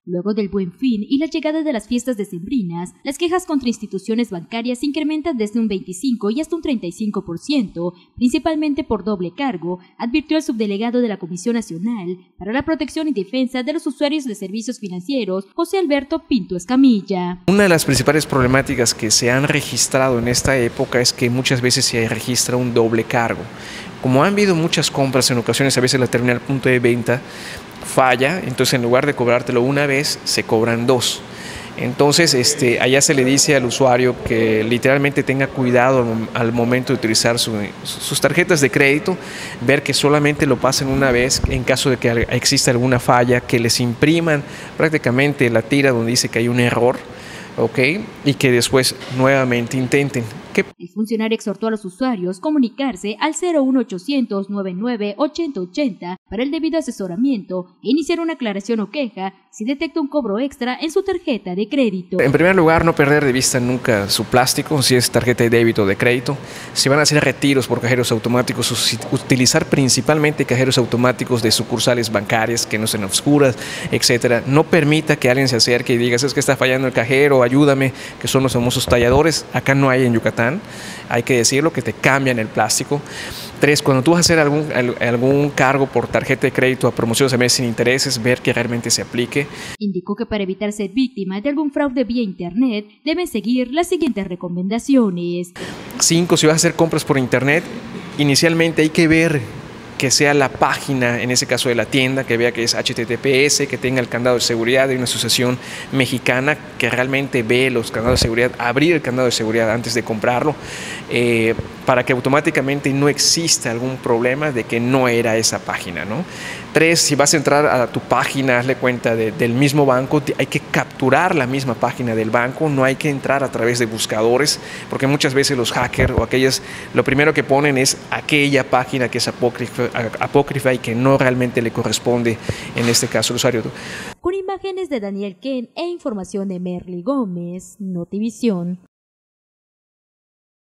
Luego del Buen Fin y la llegada de las fiestas decembrinas, las quejas contra instituciones bancarias se incrementan desde un 25 y hasta un 35%, principalmente por doble cargo, advirtió el subdelegado de la Comisión Nacional para la Protección y Defensa de los Usuarios de Servicios Financieros, José Alberto Pinto Escamilla. Una de las principales problemáticas que se han registrado en esta época es que muchas veces se registra un doble cargo. Como han habido muchas compras en ocasiones, a veces la terminal punto de venta falla, entonces en lugar de cobrártelo una vez, se cobran dos. Entonces allá se le dice al usuario que literalmente tenga cuidado al momento de utilizar sus tarjetas de crédito, ver que solamente lo pasen una vez en caso de que exista alguna falla, que les impriman prácticamente la tira donde dice que hay un error, ¿ok? Y que después nuevamente intenten. El funcionario exhortó a los usuarios comunicarse al 01800 99 8080 para el debido asesoramiento e iniciar una aclaración o queja si detecta un cobro extra en su tarjeta de crédito. En primer lugar, no perder de vista nunca su plástico, si es tarjeta de débito o de crédito. Si van a hacer retiros por cajeros automáticos, utilizar principalmente cajeros automáticos de sucursales bancarias que no sean oscuras, etcétera. No permita que alguien se acerque y diga, es que está fallando el cajero, ayúdame, que son los famosos talladores. Acá no hay en Yucatán. Hay que decirlo, que te cambian el plástico. 3, cuando tú vas a hacer algún cargo por tarjeta de crédito a promociones a meses sin intereses, ver que realmente se aplique. Indicó que para evitar ser víctima de algún fraude vía internet, deben seguir las siguientes recomendaciones. 5, si vas a hacer compras por internet, inicialmente hay que ver que sea la página, en ese caso de la tienda, que vea que es HTTPS, que tenga el candado de seguridad de una asociación mexicana que realmente ve los candados de seguridad, abrir el candado de seguridad antes de comprarlo, para que automáticamente no exista algún problema de que no era esa página, ¿no? 3, si vas a entrar a tu página, hazle cuenta del mismo banco, hay que capturar la misma página del banco, no hay que entrar a través de buscadores, porque muchas veces los hackers o aquellas, lo primero que ponen es aquella página que es apócrifa y que no realmente le corresponde, en este caso, al usuario. Con imágenes de Daniel Ken e información de Merly Gómez, Notivisión.